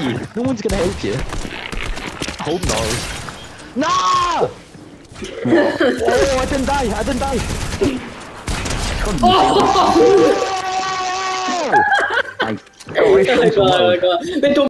you. No one's gonna help you. Hold no. No! Oh, I didn't die. I didn't die. Oh my god, oh my god.